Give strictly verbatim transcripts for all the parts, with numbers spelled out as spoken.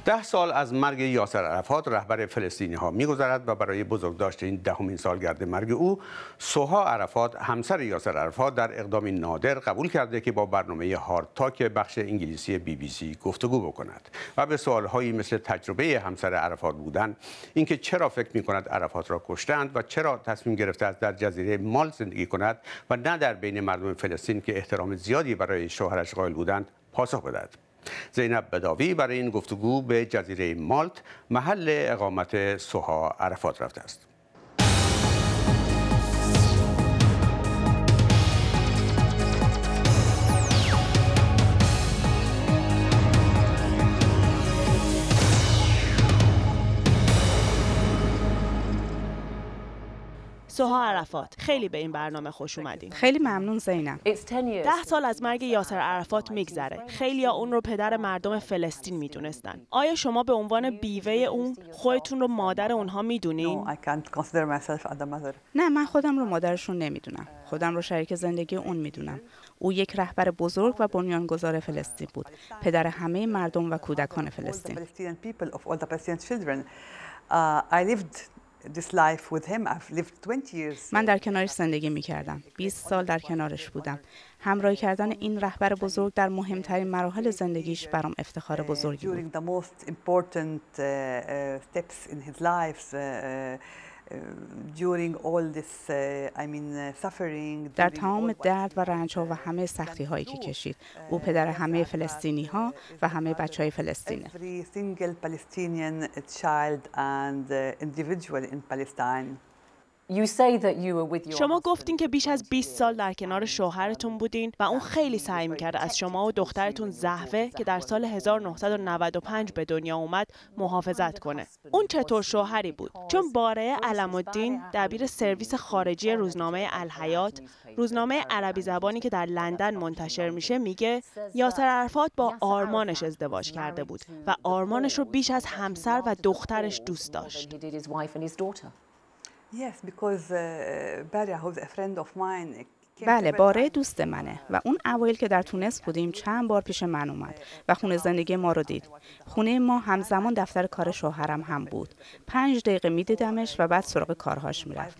ده سال از مرگ یاسر عرفات رهبر فلسطینی ها می‌گذرد و برای بزرگداشت این دهمین سالگرد مرگ او، سوها عرفات همسر یاسر عرفات در اقدامی نادر قبول کرده که با برنامه هارد تاک بخش انگلیسی بی بی سی گفتگو بکند و به سوالهایی مثل تجربه همسر عرفات بودن، اینکه چرا فکر می‌کند عرفات را کشتند و چرا تصمیم گرفته است در جزیره مالت زندگی کند و نه در بین مردم فلسطین که احترام زیادی برای شوهرش قائل بودند پاسخ بدهد. زینب بداوی برای این گفتگو به جزیره مالت، محل اقامت سوها عرفات، رفته است. سوها عرفات، خیلی به این برنامه خوش اومدین. خیلی ممنون زینب. ده سال از مرگ یاسر عرفات میگذره. خیلیا اون رو پدر مردم فلسطین میدونستن. آیا شما به عنوان بیوه اون خودتون رو مادر اونها میدونین؟ نه، من خودم رو مادرشون نمیدونم. خودم رو شریک زندگی اون میدونم. او یک رهبر بزرگ و بنیانگذار فلسطین بود. پدر همه مردم و کودکان فلسطین. من در کنارش زندگی می کردم. بیست سال در کنارش بودم. همراهی کردن این رهبر بزرگ در مهمترین مراحل زندگیش برام افتخار بزرگی بود. در تمام درد و رنج ها و همه سختی هایی که کشید، او پدر همه فلسطینی ها و همه بچه های فلسطینه. شما گفتین که بیش از بیست سال در کنار شوهرتون بودین و اون خیلی سعی میکرد از شما و دخترتون زهوه که در سال هزار و نهصد و نود و پنج به دنیا اومد محافظت کنه. اون چطور شوهری بود؟ چون باره علم الدین، دبیر سرویس خارجی روزنامه الحیات، روزنامه عربی زبانی که در لندن منتشر میشه، میگه یاسر عرفات با آرمانش ازدواج کرده بود و آرمانش رو بیش از همسر و دخترش دوست داشت. بله، باره دوست منه و اون اوایل که در تونس بودیم چند بار پیش من اومد و خونه زندگی ما رو دید. خونه ما همزمان دفتر کار شوهرم هم بود. پنج دقیقه میدیدمش و بعد سراغ کارهاش میرفت.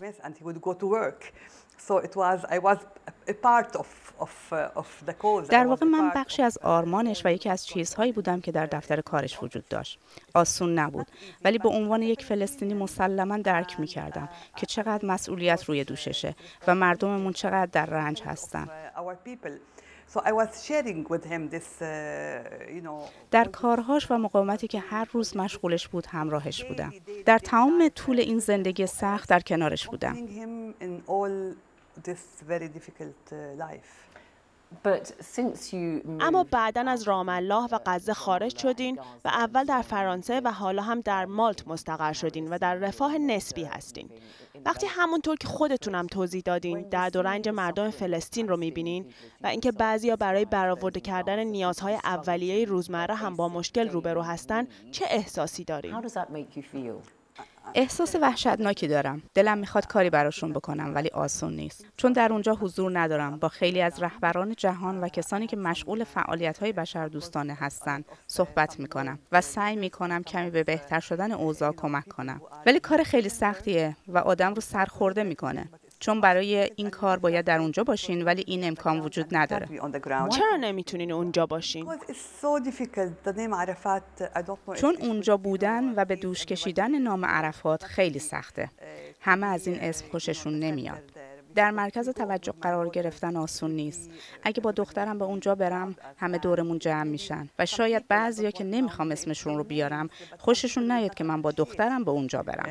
در واقع من بخشی از آرمانش و یکی از چیزهایی بودم که در دفتر کارش وجود داشت. آسون نبود، ولی به عنوان یک فلسطینی مسلماً درک می‌کردم که چقدر مسئولیت روی دوششه و مردممون چقدر در رنج هستن. در کارهاش و مقاومتی که هر روز مشغولش بود همراهش بودم. در تمام طول این زندگی سخت در کنارش بودم. اما بعداً از رام الله و غزه خارج شدین و اول در فرانسه و حالا هم در مالت مستقر شدین و در رفاه نسبی هستین. وقتی همونطور که خودتونم توضیح دادین درد و رنج مردم فلسطین رو میبینین و اینکه بعضیا برای برآورده کردن نیازهای اولیه روزمره هم با مشکل روبرو هستن، چه احساسی دارین؟ احساس وحشتناکی دارم. دلم میخواد کاری براشون بکنم ولی آسون نیست. چون در اونجا حضور ندارم. با خیلی از رهبران جهان و کسانی که مشغول فعالیت‌های بشردوستانه هستن صحبت میکنم و سعی میکنم کمی به بهتر شدن اوضاع کمک کنم. ولی کار خیلی سختیه و آدم رو سرخورده میکنه. چون برای این کار باید در اونجا باشین ولی این امکان وجود نداره. چرا نمیتونین اونجا باشین؟ چون اونجا بودن و به دوش کشیدن نام عرفات خیلی سخته. همه از این اسم خوششون نمیاد. در مرکز توجه قرار گرفتن آسون نیست. اگه با دخترم به اونجا برم همه دورمون جمع میشن و شاید بعضیا که نمیخوام اسمشون رو بیارم خوششون نیاد که من با دخترم به اونجا برم.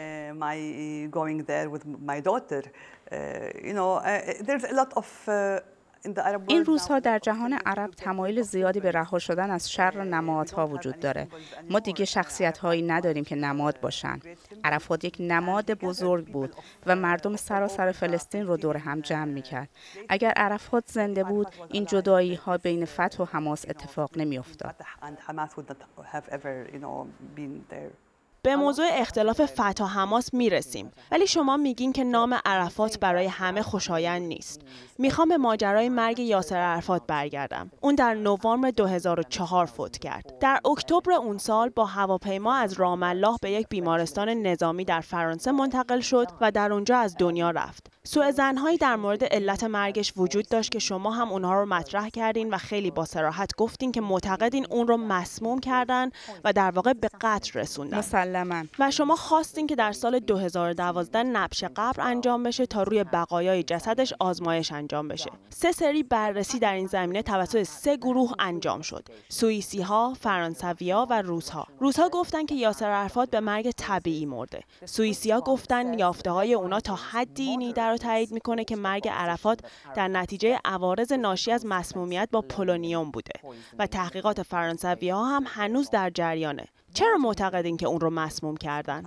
این روزها در جهان عرب تمایل زیادی به رها شدن از شر نمادها وجود داره. ما دیگه شخصیت‌هایی نداریم که نماد باشن. عرفات یک نماد بزرگ بود و مردم سراسر فلسطین رو دور هم جمع می‌کرد. اگر عرفات زنده بود، این جدایی‌ها بین فتح و حماس اتفاق نمی‌افتاد. به موضوع اختلاف فتح و حماس میرسیم، ولی شما میگین که نام عرفات برای همه خوشایند نیست. میخوام به ماجرای مرگ یاسر عرفات برگردم. اون در نوامبر دو هزار و چهار فوت کرد. در اکتبر اون سال با هواپیما از رام الله به یک بیمارستان نظامی در فرانسه منتقل شد و در اونجا از دنیا رفت. سوءظن‌هایی در مورد علت مرگش وجود داشت که شما هم اونها رو مطرح کردین و خیلی با صراحت گفتین که معتقدین اون رو مسموم کردن و در واقع به قتل رسوندن. مسلماً. و شما خواستین که در سال دو هزار و دوازده نبش قبر انجام بشه تا روی بقایای جسدش آزمایش انجام بشه. سه سری بررسی در این زمینه توسط سه گروه انجام شد: سوئیسی‌ها، فرانسوی‌ها و روس‌ها. روس‌ها گفتن که یاسر عرفات به مرگ طبیعی مرده. سوئیسی‌ها گفتن یافته‌های اونا تا حدی این ایده رو تایید میکنه که مرگ عرفات در نتیجه عوارض ناشی از مسمومیت با پولونیوم بوده و تحقیقات فرانسوی‌ها هم هنوز در جریانه. چرا معتقدین که اون رو مسموم کردن؟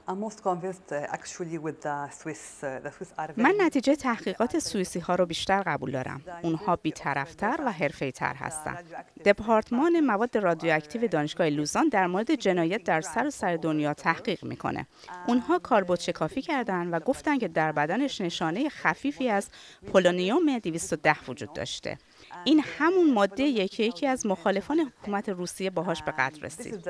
من نتیجه تحقیقات سوئیسی ها رو بیشتر قبول دارم. اونها بی‌طرف‌تر و حرفه‌ای‌تر هستند. دپارتمان مواد رادیواکتیو دانشگاه لوزان در مورد جنایت در سر سر دنیا تحقیق میکنه. اونها کاربرد شکافی کردن و گفتن که در بدنش نشانه خفیفی از پولونیوم دویست و ده وجود داشته. این همون ماده یکی یکی از مخالفان حکومت روسیه باهاش به قتل رسید.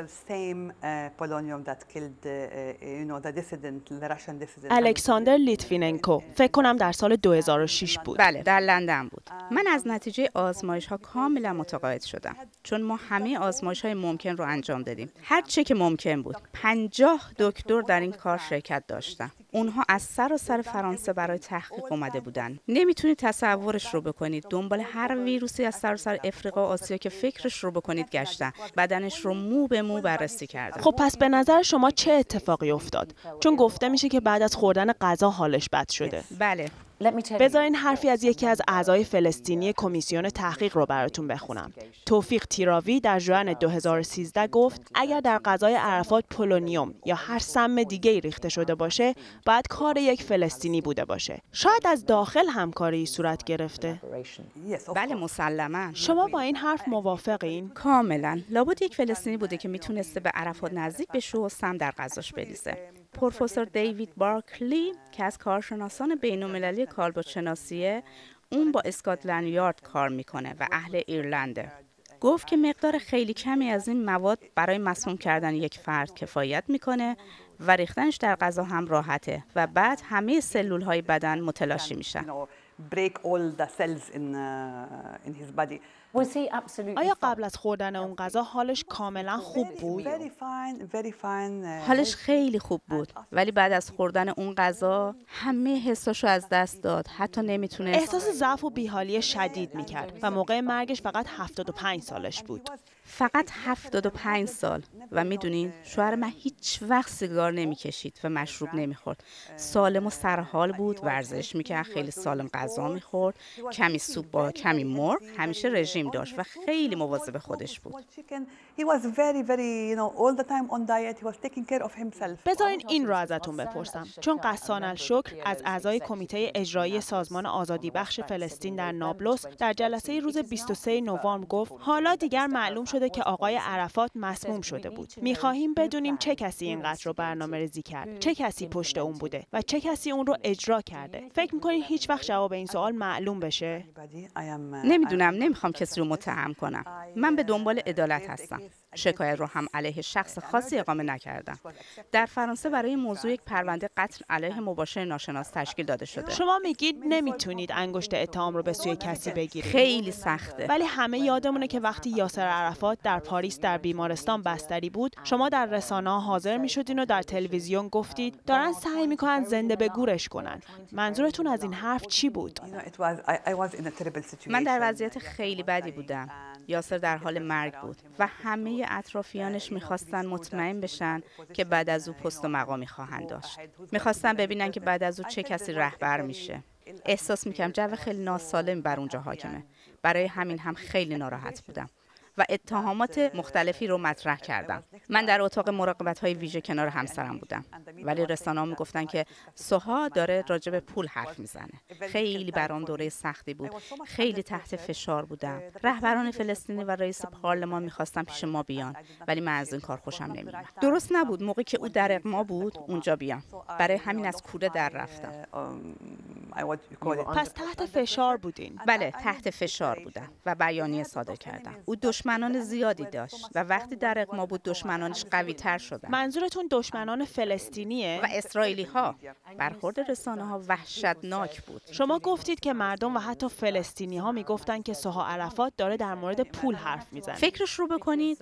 الکساندر لیتویننکو فکر کنم در سال دو هزار و شش بود. بله، در لندن بود. من از نتیجه آزمایش ها کاملا متقاعد شدم، چون ما همه آزمایش های ممکن رو انجام دادیم. هر چه که ممکن بود. پنجاه دکتر در این کار شرکت داشتن. اونها از سراسر فرانسه برای تحقیق اومده بودن. نمیتونید تصورش رو بکنید. دنبال هر ویروسی از سراسر افریقا و آسیا که فکرش رو بکنید گشتن. بدنش رو مو به مو بررسی کردن. خب پس به نظر شما چه اتفاقی افتاد؟ چون گفته میشه که بعد از خوردن غذا حالش بد شده. بله. بذارین حرفی از یکی از اعضای فلسطینی کمیسیون تحقیق رو براتون بخونم. توفیق تیراوی در ژوئن دو هزار و سیزده گفت اگر در غذای عرفات پولونیوم یا هر سم دیگه‌ای ریخته شده باشه، باید کار یک فلسطینی بوده باشه. شاید از داخل همکاری صورت گرفته. بله مسلماً. شما با این حرف موافقین؟ کاملا. لابد یک فلسطینی بوده که میتونسته به عرفات نزدیک بشه و سم در غذاش بریزه. پروفسور دیوید بارکلی که از کارشناسان بین‌المللی کالبدشناسیه، اون با اسکاتلند یارد کار میکنه و اهل ایرلنده. گفت که مقدار خیلی کمی از این مواد برای مسموم کردن یک فرد کفایت میکنه و ریختنش در غذا هم راحته و بعد همه سلول های بدن متلاشی میشن. آیا قبل از خوردن اون غذا حالش کاملا خوب بود؟ حالش خیلی خوب بود، ولی بعد از خوردن اون غذا همه حساشو از دست داد. حتی نمیتونه احساس ضعف و بیحالی شدید میکرد و موقع مرگش فقط هفتاد و پنج سالش بود. فقط هفتاد و پنج سال. و میدونین شوهر من هیچ وقت سیگار نمیکشید و مشروب نمیخورد. سالم و سرحال بود، ورزش میکرد، خیلی سالم غذا میخورد، کمی سوپ با کمی مرغ، همیشه رژیم داشت و خیلی مواظب خودش بود. بذارین این رو ازتون بپرسم، چون قسان الشکر از اعضای کمیته اجرایی سازمان آزادی بخش فلسطین در نابلس در جلسه روز بیست و سوم نوامبر گفت حالا دیگر معلوم شده که آقای عرفات مسموم شده بود. میخواهیم بدونیم چه کسی این قتل رو برنامه‌ریزی کرد، چه کسی پشت اون بوده و چه کسی اون رو اجرا کرده. فکر می‌کنین هیچ وقت جواب این سوال معلوم بشه؟ نمیدونم، نمیخوام کسی رو متهم کنم. من به دنبال عدالت هستم. شکایت رو هم علیه شخص خاصی اقامه نکردم. در فرانسه برای موضوع یک پرونده قتل علیه مباشر ناشناس تشکیل داده شده. شما میگید نمیتونید انگشت اتهام رو به سوی کسی بگیرید. خیلی سخته. ولی همه یادمونه که وقتی یاسر عرفات در پاریس در بیمارستان بستری بود، شما در رسانه‌ها حاضر میشدین و در تلویزیون گفتید دارن سعی میکنن زنده به گورش کنن. منظورتون از این حرف چی بود؟ من در وضعیت خیلی بدی بودم. یاسر در حال مرگ بود و همه اطرافیانش میخواستن مطمئن بشن که بعد از او پست و مقامی خواهند داشت. میخواستن ببینن که بعد از او چه کسی رهبر میشه. احساس میکنم جو خیلی ناسالم بر اونجا حاکمه. برای همین هم خیلی ناراحت بودم. و اتهامات مختلفی رو مطرح کردم. من در اتاق مراقبت‌های ویژه کنار همسرم بودم، ولی رسانه‌ها میگفتن که سوها داره راجع به پول حرف میزنه. خیلی برام دوره سختی بود. خیلی تحت فشار بودم. رهبران فلسطینی و رئیس پارلمان می‌خواستن پیش ما بیان، ولی من از این کار خوشم نمی‌اومد. درست نبود موقعی که او در اقما بود اونجا بیام. برای همین از کوره در رفتم. پس تحت فشار بودین؟ بله، تحت فشار بودم و بیانیه صادر کردم. او دشمنان زیادی داشت و وقتی در اقما بود دشمنانش قوی تر شدن. منظورتون دشمنان فلسطینیه؟ و اسرائیلی ها. برخورد رسانه ها وحشتناک بود. شما گفتید که مردم و حتی فلسطینی ها میگفتن که سوها عرفات داره در مورد پول حرف میزنه. فکرش رو بکنید.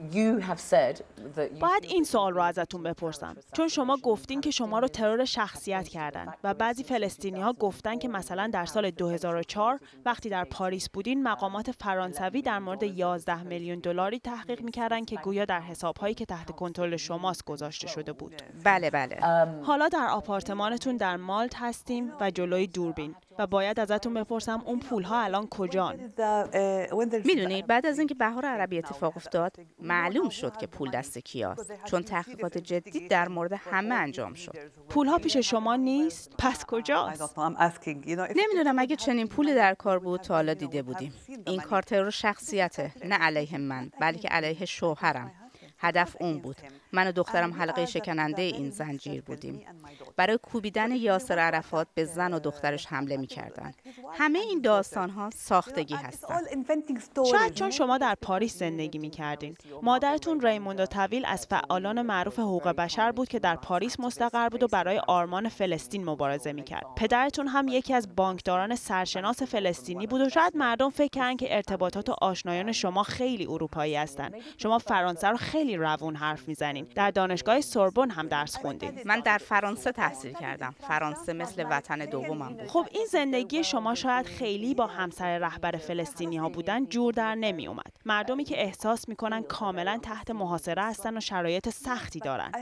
باید این سوال رو ازتون بپرسم، چون شما گفتین که شما رو ترور شخصیت کردن و بعضی فلسطینی ها گفتن که مثلا در سال دو هزار و چهار وقتی در پاریس بودین مقامات فرانسوی در مورد یازده میلیون دلاری تحقیق میکردن که گویا در حسابهایی که تحت کنترل شماست گذاشته شده بود. بله بله. حالا در آپارتمانتون در مالت هستیم و جلوی دوربین و باید ازتون بپرسم اون پولها الان کجان؟ میدونی بعد از اینکه بهار عربی اتفاق افتاد معلوم شد که پول دست کیاست، چون تحقیقات جدی در مورد همه انجام شد. پولها پیش شما نیست؟ پس کجاست؟ نمیدونم، اگه چنین پولی در کار بود تا حالا دیده بودیم. این کار ترور شخصیته، نه علیه من بلکه علیه شوهرم. هدف اون بود. من و دخترم حلقه شکننده این زنجیر بودیم. برای کوبیدن یاسر عرفات به زن و دخترش حمله می‌کردند. همه این داستان‌ها ساختگی هستند. شاید چون شما در پاریس زندگی می‌کردین. مادرتون ریموندا طویل از فعالان معروف حقوق بشر بود که در پاریس مستقر بود و برای آرمان فلسطین مبارزه می‌کرد. پدرتون هم یکی از بانکداران سرشناس فلسطینی بود و شاید مردم فکر کردن که ارتباطات و آشنایان شما خیلی اروپایی هستند. شما فرانسه رو خیلی روون حرف میزنین. در دانشگاه سوربن هم درس خوندین. من در فرانسه تحصیل کردم. فرانسه مثل وطن دومم بود. خب این زندگی شما شاید خیلی با همسر رهبر فلسطینی ها بودن جور در نمی اومد. مردمی که احساس میکنن کاملا تحت محاصره هستن و شرایط سختی دارن.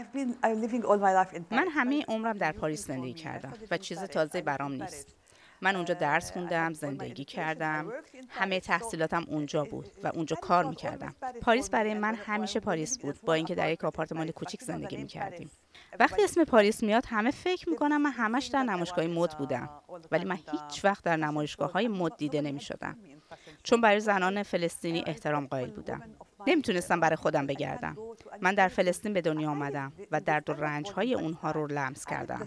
من همه عمرم در پاریس زندگی کردم و چیز تازه برام نیست. من اونجا درس خوندم، زندگی کردم، همه تحصیلاتم اونجا بود و اونجا کار میکردم. پاریس برای من همیشه پاریس بود، با اینکه در یک آپارتمان کوچیک زندگی میکردیم. وقتی اسم پاریس میاد همه فکر میکنم من همش در نمایشگاه مد بودم، ولی من هیچ وقت در نمایشگاه‌های مد دیده نمیشدم، چون برای زنان فلسطینی احترام قائل بودم. نمیتونستم برای خودم بگردم. من در فلسطین به دنیا آمدم و درد و رنج‌های اونها رو لمس کردم.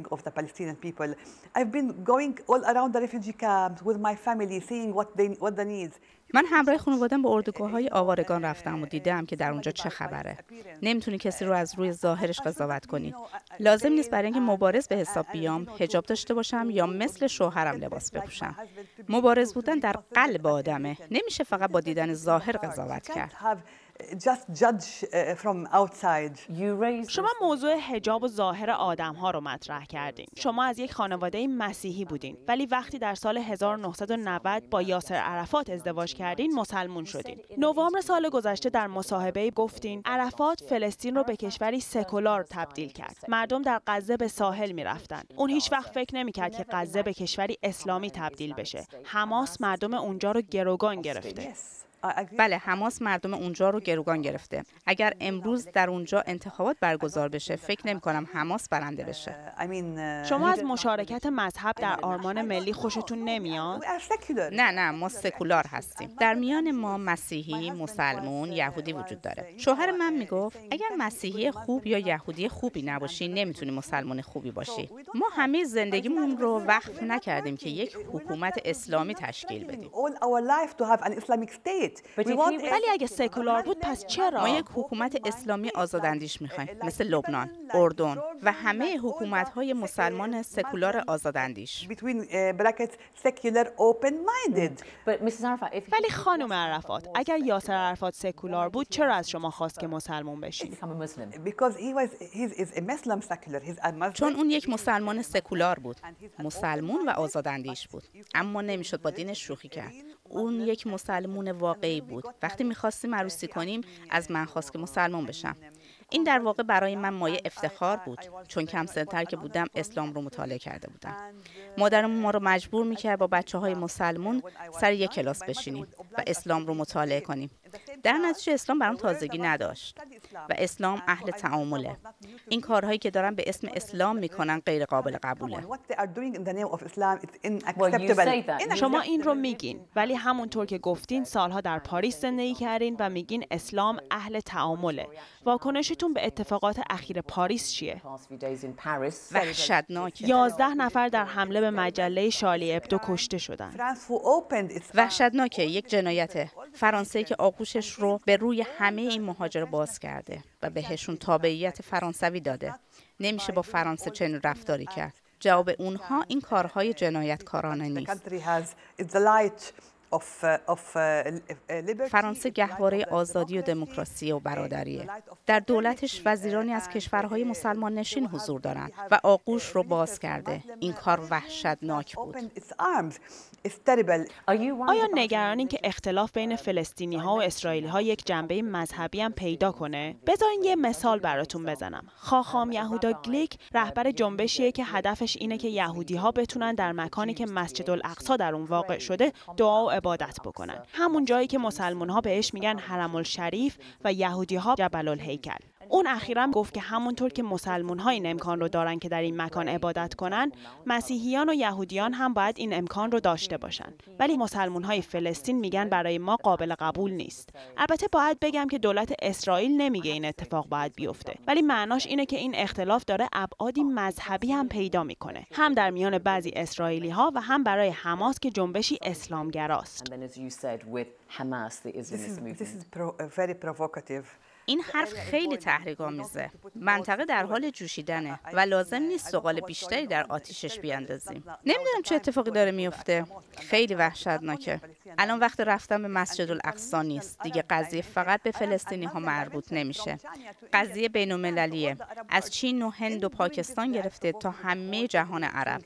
من همراه خانواده‌ام به اردوگاه‌های آوارگان رفتم و دیدم که در اونجا چه خبره. نمیتونی کسی رو از روی ظاهرش قضاوت کنی. لازم نیست برای اینکه مبارز به حساب بیام حجاب داشته باشم یا مثل شوهرم لباس بپوشم. مبارز بودن در قلب آدمه. نمیشه فقط با دیدن ظاهر قضاوت کرد. شما موضوع حجاب و ظاهر آدم ها رو مطرح کردین. شما از یک خانواده مسیحی بودین، ولی وقتی در سال هزار و نهصد و نود با یاسر عرفات ازدواج کردین مسلمون شدین. نوامبر سال گذشته در مصاحبه گفتین عرفات فلسطین رو به کشوری سکولار تبدیل کرد. مردم در غزه به ساحل میرفتن. اون هیچ وقت فکر نمی‌کرد که غزه به کشوری اسلامی تبدیل بشه. حماس مردم اونجا رو گروگان گرفته. بله، حماس مردم اونجا رو گروگان گرفته. اگر امروز در اونجا انتخابات برگزار بشه فکر نمی کنم حماس برنده بشه. شما از مشارکت مذهب در آرمان ملی خوشتون نمیاد؟ نه نه، ما سکولار هستیم. در میان ما مسیحی، مسلمون، یهودی وجود داره. شوهر من میگفت اگر مسیحی خوب یا یهودی خوبی نباشی نمیتونی مسلمان خوبی باشی. ما همه زندگیمون رو وقف نکردیم که یک حکومت اسلامی تشکیل بدیم. ولی اگه سکولار بود پس چرا؟ ما یک حکومت اسلامی آزاداندیش میخوایم، مثل لبنان، اردن و همه حکومت‌های مسلمان سکولار آزاداندیش. ولی خانم عرفات، اگر یاسر عرفات سکولار بود چرا از شما خواست که مسلمان بشید؟ چون اون یک مسلمان سکولار بود، مسلمون و آزاداندیش بود، اما نمیشد با دینش شوخی کرد. اون یک مسلمون واقعی بود. وقتی می‌خواستیم عروسی کنیم از من خواست که مسلمان بشم. این در واقع برای من مایه افتخار بود، چون کم سن‌تر که بودم اسلام رو مطالعه کرده بودم. مادرم ما رو مجبور می‌کرد با بچه‌های مسلمون سر یک کلاس بشینیم و اسلام رو مطالعه کنیم. در نتیجه اسلام برام تازگی نداشت و اسلام اهل تعامله. این کارهایی که دارن به اسم اسلام میکنن غیر قابل قبوله. شما این رو میگین، ولی همونطور که گفتین سالها در پاریس زندگی کردین و میگین اسلام اهل تعامله. واکنشتون به اتفاقات اخیر پاریس چیه؟ وحشتناکه. یازده نفر در حمله به مجله شارلی ابدو کشته شدن. وحشتناکه، یک جنایته. فرانسه که آغوشش رو به روی همه این مهاجر باز کرده و بهشون تابعیت فرانسوی داده. نمیشه با فرانسه چنین رفتاری کرد. جواب اونها این کارهای جنایتکارانه نیست. فرانسه گهواره آزادی و دموکراسی و برادریه. در دولتش وزیرانی از کشورهای مسلمان نشین حضور دارند و آغوش رو باز کرده. این کار وحشتناک بود. آیا نگرانین که اختلاف بین فلسطینی ها و اسرائیلی ها یک جنبه مذهبی هم پیدا کنه؟ بذارین یه مثال براتون بزنم. خاخام یهودا گلیک رهبر جنبشیه که هدفش اینه که یهودی ها بتونن در مکانی که مسجد الاقصی در اون واقع شده دعا و عبادت بکنن. همون جایی که مسلمان ها بهش میگن حرم الشریف و یهودی ها جبل الهیکل. اون اخیراً گفت که همونطور که مسلمان ها این امکان رو دارن که در این مکان عبادت کنن، مسیحیان و یهودیان هم باید این امکان رو داشته باشن. ولی مسلمان های فلسطین میگن برای ما قابل قبول نیست. البته باید بگم که دولت اسرائیل نمیگه این اتفاق باید بیفته، ولی معناش اینه که این اختلاف داره ابعادی مذهبی هم پیدا میکنه، هم در میان بعضی اسرائیلی ها و هم برای حماس که جنبشی اسلامگراست. این حرف خیلی تحریک‌آمیزه. منطقه در حال جوشیدنه و لازم نیست زغال بیشتری در آتیشش بیاندازیم. نمیدونم چه اتفاقی داره میفته. خیلی وحشتناکه. الان وقت رفتن به مسجد الاقصی نیست. دیگه قضیه فقط به فلسطینی ها مربوط نمیشه. قضیه بین‌المللیه. از چین و هند و پاکستان گرفته تا همه جهان عرب.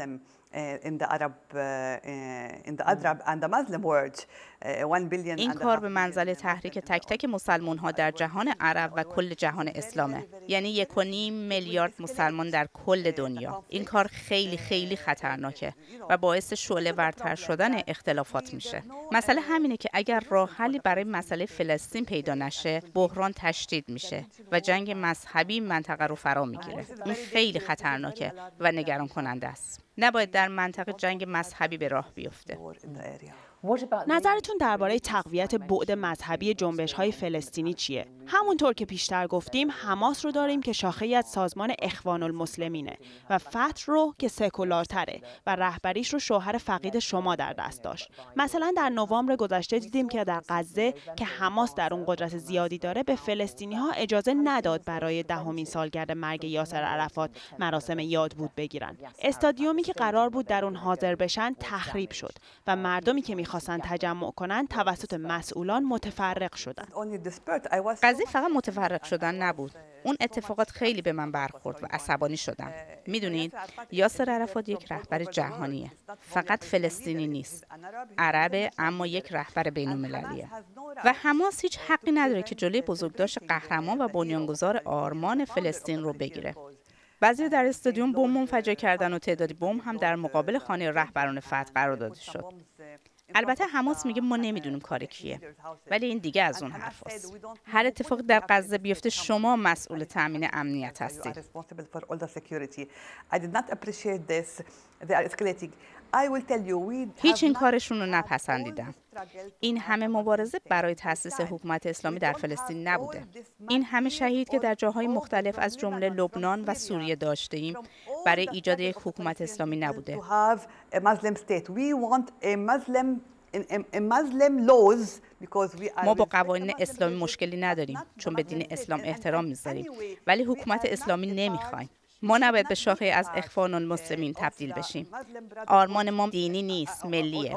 این کار به منزله تحریک تک تک مسلمان ها در جهان عرب و کل جهان اسلامه. یعنی یک و نیم میلیارد مسلمان در کل دنیا. این کار خیلی خیلی خطرناکه و باعث شعله ورتر شدن اختلافات میشه. مسئله همینه که اگر راه حلی برای مسئله فلسطین پیدا نشه، بحران تشدید میشه و جنگ مذهبی منطقه رو فرا میگیره. این خیلی خطرناکه و نگران کننده است. نباید در منطقه جنگ مذهبی به راه بیفته. نظرتون درباره تقویت بعد مذهبی جنبش‌های فلسطینی چیه؟ همونطور که پیشتر گفتیم، حماس رو داریم که شاخه‌ای از سازمان اخوان المسلمینه و فتح رو که سکولارتره و رهبریش رو شوهر فقید شما در دست داشت. مثلا در نوامبر گذشته دیدیم که در غزه که حماس در اون قدرت زیادی داره، به فلسطینی‌ها اجازه نداد برای دهمین سالگرد مرگ یاسر عرفات مراسم یادبود بگیرن. استادیومی که قرار بود در اون حاضر بشن تخریب شد و مردمی که می‌خواستن تجمع کنن توسط مسئولان متفرق شدن. قضیه فقط متفرق شدن نبود. اون اتفاقات خیلی به من برخورد و عصبانی شدم. میدونید یاسر عرفات یک رهبر جهانیه. فقط فلسطینی نیست. عربه، اما یک رهبر بین‌المللیه. و حماس هیچ حقی نداره که جلوی بزرگداشت قهرمان و بنیانگذار آرمان فلسطین رو بگیره. بعضی در استادیوم بمب منفجر کردن و تعدادی بمب هم در مقابل خانه رهبران فتح قرار داده شد. البته حماس میگه ما نمیدونیم کار کیه، ولی این دیگه از اون حرف هست. هر اتفاقی در غزه بیفته شما مسئول تامین امنیت هستید. هیچ این کارشون رو نپسندیدم. این همه مبارزه برای تأسیس حکومت اسلامی در فلسطین نبوده. این همه شهید که در جاهای مختلف از جمله لبنان و سوریه داشته ایم برای ایجاد یک حکومت اسلامی نبوده. ما با قوانین اسلامی مشکلی نداریم چون به دین اسلام احترام میذاریم، ولی حکومت اسلامی نمیخوایم. ما نباید به شاخه از اخوان المسلمین تبدیل بشیم. آرمان ما دینی نیست، ملیه.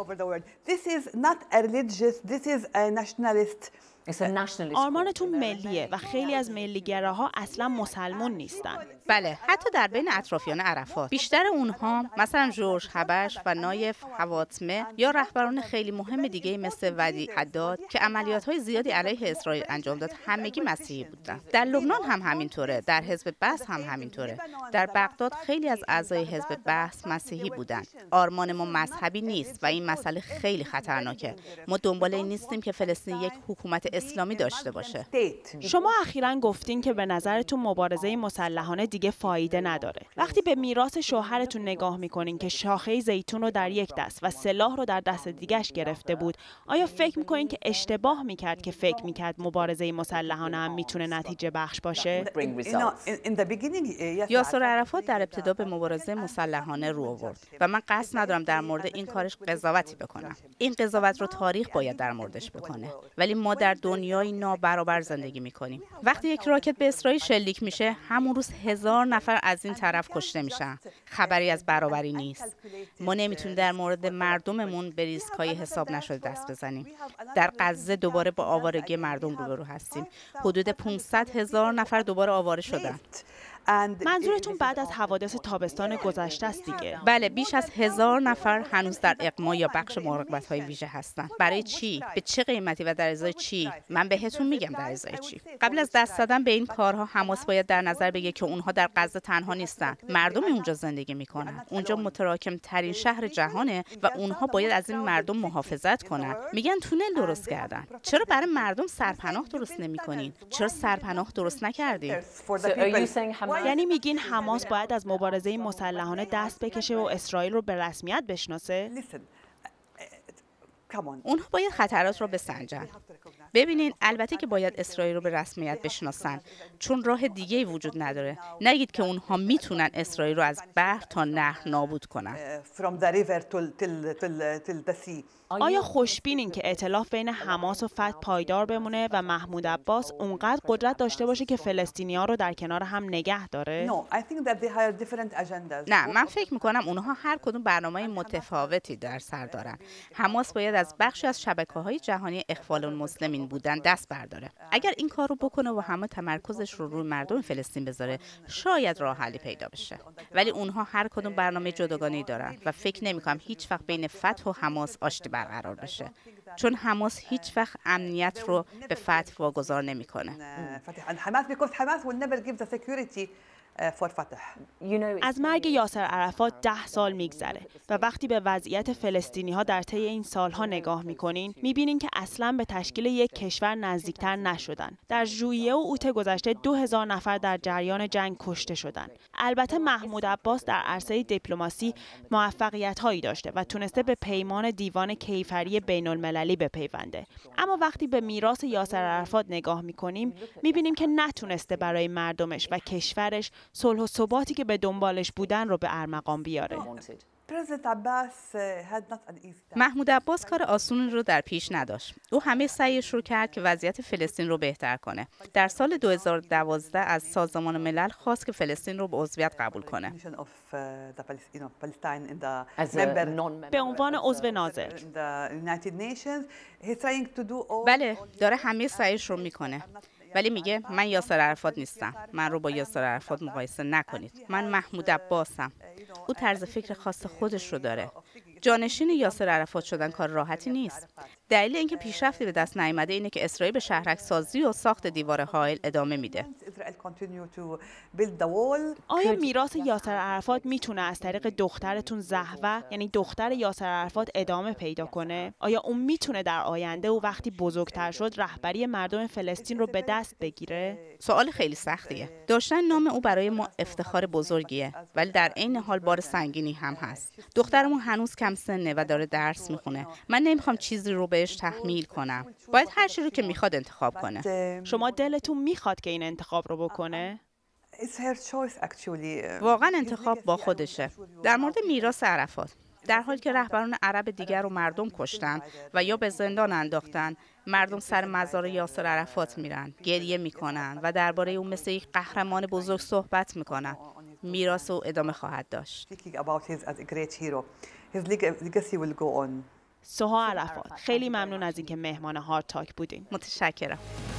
آرمانتون ملیه و خیلی از ملیگراها اصلا مسلمون نیستن. بله، حتی در بین اطرافیان عرفات. بیشتر اونها مثلا جورج حبش و نایف حواتمه یا رهبران خیلی مهم دیگه مثل ودی حداد که عملیات‌های زیادی علیه اسرائیل انجام داد همگی مسیحی بودن. در لبنان هم همینطوره، در حزب بعث هم همینطوره. در بغداد خیلی از اعضای حزب بعث مسیحی بودن. آرمان ما مذهبی نیست و این مسئله خیلی خطرناکه. ما دنبال این نیستیم که فلسطین یک حکومت اسلامی داشته باشه. شما اخیراً گفتین که به نظرتون مبارزه مسلحانه دیگه فایده نداره. وقتی به میراث شوهرتون نگاه میکنین که شاخه زیتون رو در یک دست و سلاح رو در دست دیگه‌اش گرفته بود، آیا فکر میکنین که اشتباه میکرد که فکر میکرد مبارزه مسلحانه هم میتونه نتیجه بخش باشه؟ یاسر عرفات در ابتدا به مبارزه مسلحانه رو آورد و من قصد ندارم در مورد این کارش قضاوتی بکنم. این قضاوت رو تاریخ باید در موردش بکنه. ولی ما در دنیای نابرابر زندگی میکنیم. وقتی یک راکت به اسرائیل شلیک میشه، همون روز هزار نفر از این طرف کشته میشن. خبری از برابری نیست. ما نمیتونیم در مورد مردممون به ریسک‌های حساب نشده دست بزنیم. در غزه دوباره با آوارگی مردم روبرو هستیم. حدود پانصد هزار نفر دوباره آواره شدن. منظورتون بعد از حوادث تابستان گذشته است دیگه؟ بله، بیش از هزار نفر هنوز در اقما یا بخش مراقبت‌های ویژه هستند. برای چی؟ به چه قیمتی و در ازای چی؟ من بهتون میگم در ازای چی. قبل از دست زدن به این کارها، حماس باید در نظر بگیره که اونها در غزه تنها نیستن. مردم اونجا زندگی میکنن. اونجا متراکم ترین شهر جهانه و اونها باید از این مردم محافظت کنن. میگن تونل درست کردن. چرا برای مردم سرپناه درست نمیکنین؟ چرا سرپناه درست نکردین؟ یعنی میگین حماس باید از مبارزه مسلحانه دست بکشه و اسرائیل رو به رسمیت بشناسه؟ اونها باید خطرات رو بسنجن. ببینین، البته که باید اسرائیل رو به رسمیت بشناسن، چون راه دیگه‌ای وجود نداره. نگید که اونها میتونن اسرائیل رو از بحر تا نهر نابود کنن. آیا خوشبینین که ائتلاف بین حماس و فتح پایدار بمونه و محمود عباس اونقدر قدرت داشته باشه که فلسطینی‌ها رو در کنار هم نگه داره؟ نه، من فکر میکنم اونها هر کدوم برنامه متفاوتی در سر دارن. حماس باید از بخشی از شبکه‌های جهانی اخوان المسلمین بودن دست برداره. اگر این کار رو بکنه و همه تمرکزش رو روی مردم فلسطین بذاره، شاید راه حلی پیدا بشه. ولی اونها هر کدوم برنامه جداگانه‌ای دارن و فکر نمی‌کنم هیچ وقت بین فتح و حماس آشتی برقرار بشه، چون حماس هیچ وقت امنیت رو به فتح واگذار نمی‌کنه. از مرگ یاسر عرفات ده سال میگذره و وقتی به وضعیت فلسطینی ها در طی این سالها نگاه میکنین، میبینین که اصلا به تشکیل یک کشور نزدیکتر نشدن. در ژوئیه و اوت گذشته دو هزار نفر در جریان جنگ کشته شدن. البته محمود عباس در عرصه دیپلماسی موفقیت هایی داشته و تونسته به پیمان دیوان کیفری بین المللی بپیونده. اما وقتی به میراث یاسر عرفات نگاه میکنیم، میبینیم که نتونسته برای مردمش و کشورش صلح و ثباتی که به دنبالش بودن رو به ارمغان بیاره. محمود عباس کار آسون رو در پیش نداشت. او همه سعیش رو کرد که وضعیت فلسطین رو بهتر کنه. در سال دو هزار و دوازده از سازمان ملل خواست که فلسطین رو به عضویت قبول کنه. به عنوان عضو ناظر. بله، داره همه سعیش رو میکنه. ولی میگه من یاسر عرفات نیستم. من رو با یاسر عرفات مقایسه نکنید. من محمود عباسم. او طرز فکر خاص خودش رو داره. جانشین یاسر عرفات شدن کار راحتی نیست. دلیل اینکه پیشرفتی به دست نیامده اینه که اسرائیل به شهرک سازی و ساخت دیوار حائل ادامه میده. آیا میراث یاسر عرفات میتونه از طریق دخترتون زهوه، یعنی دختر یاسر عرفات، ادامه پیدا کنه؟ آیا اون میتونه در آینده و وقتی بزرگتر شد رهبری مردم فلسطین رو به دست بگیره؟ سوال خیلی سختیه. داشتن نام او برای ما افتخار بزرگیه، ولی در عین حال بار سنگینی هم هست. دخترمون هنوز کم سنه و داره درس میخونه. من نمیخوام چیزی رو بهش تحمیل کنم. باید هر چیزی رو که میخواد انتخاب کنه. شما دلتون میخواد که این انتخاب رو بکنه؟ واقعا انتخاب با خودشه. در مورد میراث عرفات، در حالی که رهبران عرب دیگر رو مردم کشتن و یا به زندان انداختن، مردم سر مزار یاسر عرفات میرن، گریه میکنن و درباره اون مثل یک قهرمان بزرگ صحبت میکنن. میراث او ادامه خواهد داشت. سوها عرفات، خیلی ممنون از اینکه مهمان هارد تاک بودین. متشکرم.